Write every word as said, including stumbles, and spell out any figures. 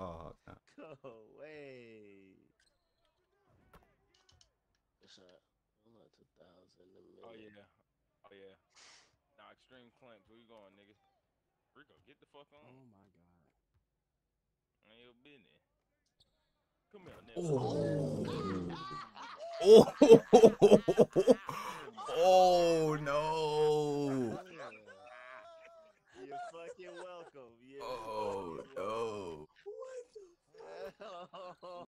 fuck. No. Go away. What's up? I'm not two thousand in a minute. Oh yeah. Oh yeah. Nah, extreme clamps. Where you going, nigga? Rico, get the fuck on. Oh my god. Ain't your business. Come here, nigga. Oh. Oh. Oh no.